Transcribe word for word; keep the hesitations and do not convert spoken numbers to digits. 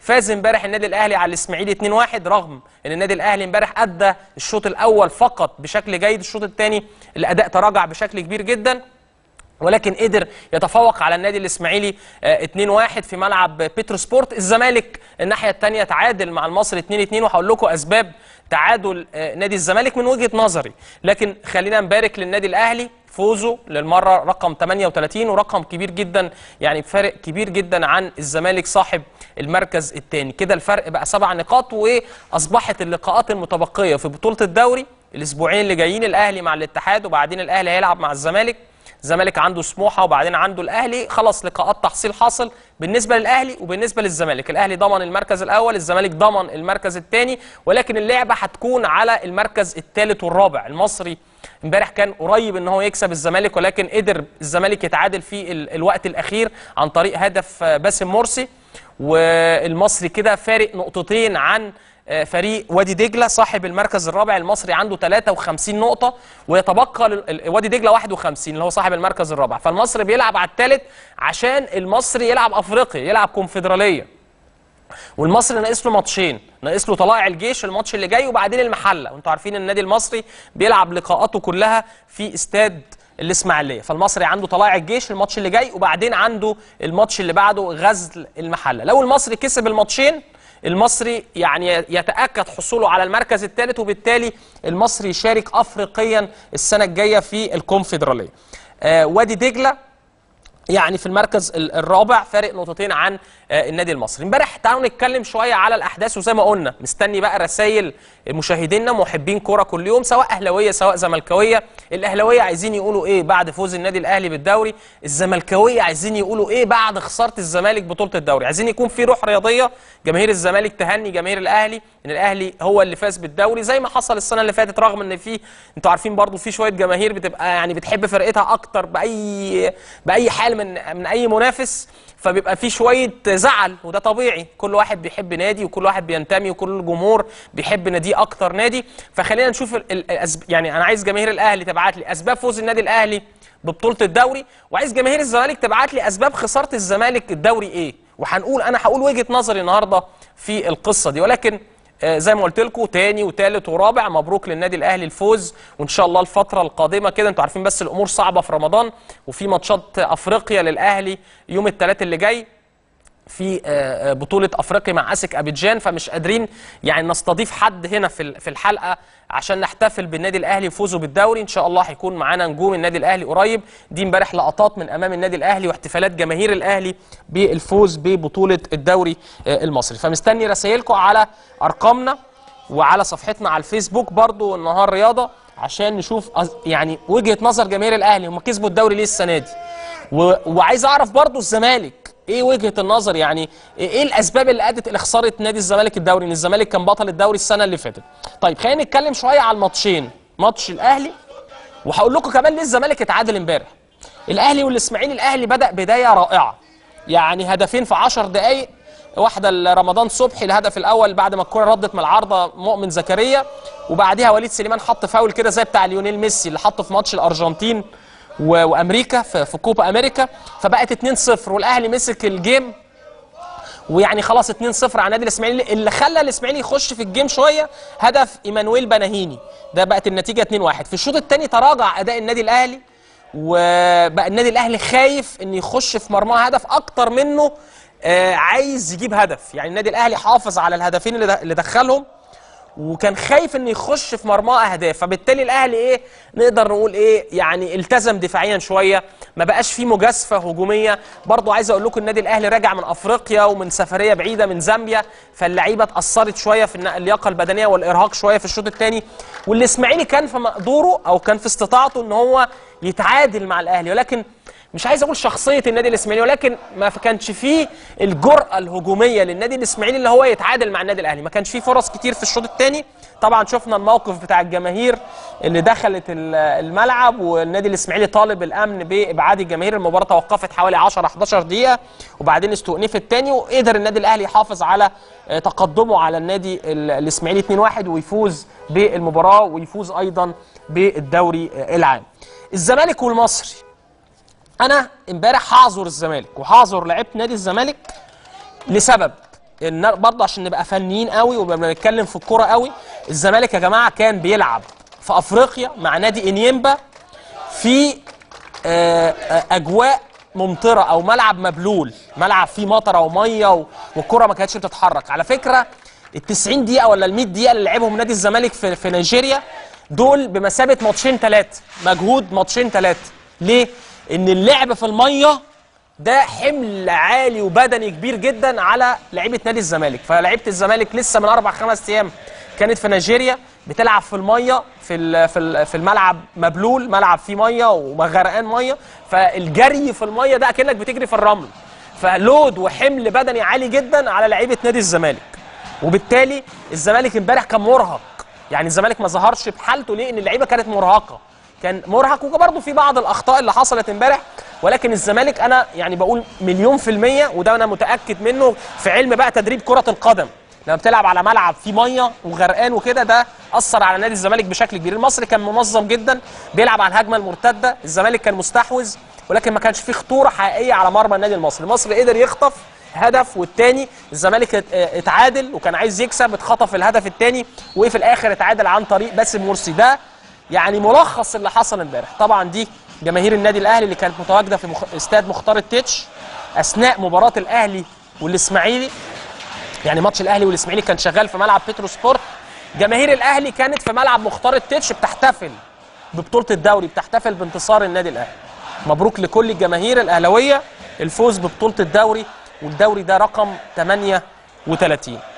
فاز امبارح النادي الاهلي على الاسماعيلي اتنين واحد، رغم ان النادي الاهلي امبارح ادى الشوط الاول فقط بشكل جيد، الشوط الثاني الاداء تراجع بشكل كبير جدا، ولكن قدر يتفوق على النادي الاسماعيلي اتنين واحد في ملعب بيترو سبورت. الزمالك الناحيه الثانيه تعادل مع المصري اتنين اتنين، وهقول لكم اسباب تعادل نادي الزمالك من وجهه نظري، لكن خلينا نبارك للنادي الاهلي فوزه للمره رقم تمنية وتلاتين، ورقم كبير جدا يعني بفارق كبير جدا عن الزمالك صاحب المركز الثاني. كده الفرق بقى سبع نقاط، واصبحت اللقاءات المتبقيه في بطوله الدوري الاسبوعين اللي جايين الاهلي مع الاتحاد، وبعدين الاهلي هيلعب مع الزمالك، الزمالك عنده سموحه وبعدين عنده الاهلي، خلاص لقاءات تحصيل حاصل بالنسبه للاهلي وبالنسبه للزمالك. الاهلي ضمن المركز الاول، الزمالك ضمن المركز الثاني، ولكن اللعبه هتكون على المركز الثالث والرابع. المصري امبارح كان قريب ان هو يكسب الزمالك، ولكن قدر الزمالك يتعادل في الوقت الاخير عن طريق هدف باسم مرسي، والمصري كده فارق نقطتين عن فريق وادي دجله صاحب المركز الرابع. المصري عنده تلاتة وخمسين نقطه، ويتبقى وادي دجله واحد وخمسين اللي هو صاحب المركز الرابع، فالمصري بيلعب على الثالث عشان المصري يلعب افريقيا، يلعب كونفدراليه، والمصري ناقص له ماتشين، ناقص له طلائع الجيش الماتش اللي جاي وبعدين المحله، وانتوا عارفين ان النادي المصري بيلعب لقاءاته كلها في استاد الاسماعيليه، فالمصري عنده طلائع الجيش الماتش اللي جاي وبعدين عنده الماتش اللي بعده غزل المحله. لو المصري كسب الماتشين المصري يعني يتأكد حصوله على المركز الثالث، وبالتالي المصري يشارك أفريقيا السنة الجاية في الكونفدرالية. آه وادي دجلة يعني في المركز الرابع فارق نقطتين عن آه النادي المصري. امبارح تعالوا نتكلم شوية على الأحداث، وزي ما قلنا مستني بقى رسائل مشاهدينا محبين كورة كل يوم، سواء أهلاوية سواء زملكاوية. الأهلاوية عايزين يقولوا إيه بعد فوز النادي الأهلي بالدوري، الزملكاوية عايزين يقولوا إيه بعد خسارة الزمالك بطولة الدوري. عايزين يكون في روح رياضية، جماهير الزمالك تهني جماهير الأهلي إن الأهلي هو اللي فاز بالدوري زي ما حصل السنة اللي فاتت، رغم إن في أنتوا عارفين برضو في شوية جماهير بتبقى يعني بتحب فرقتها أكتر بأي بأي حال من من أي منافس، فبيبقى في شويه زعل، وده طبيعي، كل واحد بيحب نادي وكل واحد بينتمي وكل الجمهور بيحب ناديه اكتر نادي. فخلينا نشوف الأسب... يعني انا عايز جماهير الاهلي تبعت لي اسباب فوز النادي الاهلي ببطوله الدوري، وعايز جماهير الزمالك تبعت لي اسباب خساره الزمالك الدوري ايه، وهنقول انا هقول وجهه نظري النهارده في القصه دي. ولكن آه زي ما قلت لكم تاني وتالت ورابع مبروك للنادي الاهلي الفوز، وان شاء الله الفتره القادمه كده انتوا عارفين بس الامور صعبه في رمضان، وفي ماتشات افريقيا للاهلي يوم الثلاث اللي جاي في بطولة أفريقيا مع أسك أبيجان، فمش قادرين يعني نستضيف حد هنا في في الحلقة عشان نحتفل بالنادي الأهلي وفوزه بالدوري. إن شاء الله هيكون معانا نجوم النادي الأهلي قريب. دي امبارح لقطات من أمام النادي الأهلي واحتفالات جماهير الأهلي بالفوز ببطولة الدوري المصري. فمستني رسائلكم على أرقامنا وعلى صفحتنا على الفيسبوك برضو النهار رياضة، عشان نشوف يعني وجهة نظر جماهير الأهلي، هم كسبوا الدوري ليه السنة دي، وعايز أعرف برضو الزمالك ايه وجهه النظر، يعني ايه الاسباب اللي ادت الى خساره نادي الزمالك الدوري، ان الزمالك كان بطل الدوري السنه اللي فاتت. طيب خلينا نتكلم شويه على الماتشين، ماتش الاهلي، وهقول لكم كمان ليه الزمالك اتعادل امبارح. الاهلي والاسماعيلي، الاهلي بدا بدايه رائعه، يعني هدفين في عشر دقائق، واحده لرمضان صبحي الهدف الاول بعد ما الكره ردت من العارضه مؤمن زكريا، وبعديها وليد سليمان حط فاول كده زي بتاع ليونيل ميسي اللي حطه في ماتش الارجنتين وامريكا في كوبا امريكا، فبقت اتنين صفر والاهلي مسك الجيم، ويعني خلاص اتنين صفر على النادي الاسماعيلي. اللي خلى الاسماعيلي يخش في الجيم شويه هدف ايمانويل بناهيني، ده بقت النتيجه اتنين واحد. في الشوط الثاني تراجع اداء النادي الاهلي، وبقى النادي الاهلي خايف ان يخش في مرماه هدف اكتر منه آه عايز يجيب هدف، يعني النادي الاهلي حافظ على الهدفين اللي دخلهم وكان خايف ان يخش في مرماه اهداف، فبالتالي الاهلي ايه نقدر نقول ايه يعني التزم دفاعيا شويه، ما بقاش فيه مجازفه هجوميه. برضو عايز اقول لكم النادي الاهلي راجع من افريقيا ومن سفريه بعيده من زامبيا، فاللعيبه اتاثرت شويه في اللياقه البدنيه والارهاق شويه في الشوط الثاني، والاسماعيلي كان في مقدوره او كان في استطاعته ان هو يتعادل مع الاهلي، ولكن مش عايز اقول شخصيه النادي الاسماعيلي، ولكن ما كانش فيه الجرأه الهجوميه للنادي الاسماعيلي اللي هو يتعادل مع النادي الاهلي. ما كانش فيه فرص كتير في الشوط الثاني. طبعا شفنا الموقف بتاع الجماهير اللي دخلت الملعب، والنادي الاسماعيلي طالب الامن بابعاد الجماهير. المباراه توقفت حوالي عشرة حداشر دقيقه وبعدين استؤنفت تاني، وقدر النادي الاهلي يحافظ على تقدمه على النادي الاسماعيلي اتنين واحد ويفوز بالمباراه ويفوز ايضا بالدوري العام. الزمالك والمصري، انا امبارح هعذر الزمالك وهعذر لعيبه نادي الزمالك لسبب. برضه عشان نبقى فنيين قوي وبنتكلم في الكوره قوي، الزمالك يا جماعه كان بيلعب في افريقيا مع نادي انيمبا في اجواء ممطره او ملعب مبلول، ملعب فيه مطره وميه والكره ما كانتش بتتحرك. على فكره ال تسعين دقيقه ولا ال مية دقيقه اللي لعبهم نادي الزمالك في, في نيجيريا دول بمثابه ماتشين ثلاثه، مجهود ماتشين ثلاثه. ليه؟ ان اللعب في الميه ده حمل عالي وبدني كبير جدا على لعيبه نادي الزمالك. فلعيبه الزمالك لسه من اربع خمس ايام كانت في نيجيريا بتلعب في الميه في في في الملعب مبلول، ملعب فيه ميه وغرقان ميه، فالجري في الميه ده اكنك بتجري في الرمل، فلود وحمل بدني عالي جدا على لعيبه نادي الزمالك. وبالتالي الزمالك امبارح كان مرهق، يعني الزمالك ما ظهرش بحالته. ليه؟ ان اللعيبه كانت مرهقه، كان مرهق، وبرضه في بعض الاخطاء اللي حصلت امبارح. ولكن الزمالك انا يعني بقول مليون في الميه، وده انا متاكد منه في علم بقى تدريب كره القدم، لما بتلعب على ملعب فيه ميه وغرقان وكده ده اثر على نادي الزمالك بشكل كبير. المصري كان منظم جدا، بيلعب على الهجمه المرتده، الزمالك كان مستحوذ ولكن ما كانش فيه خطوره حقيقيه على مرمى النادي المصري. المصري قدر يخطف هدف والتاني، الزمالك اتعادل وكان عايز يكسب، اتخطف الهدف التاني وفي الاخر اتعادل عن طريق باسم مرسي. ده يعني ملخص اللي حصل امبارح. طبعا دي جماهير النادي الاهلي اللي كانت متواجده في مخ... استاد مختار التتش اثناء مباراه الاهلي والاسماعيلي، يعني ماتش الاهلي والاسماعيلي كان شغال في ملعب بترو سبورت. جماهير الاهلي كانت في ملعب مختار التتش بتحتفل ببطوله الدوري، بتحتفل بانتصار النادي الاهلي. مبروك لكل الجماهير الاهلاويه الفوز ببطوله الدوري، والدوري ده رقم ثمانية وثلاثين.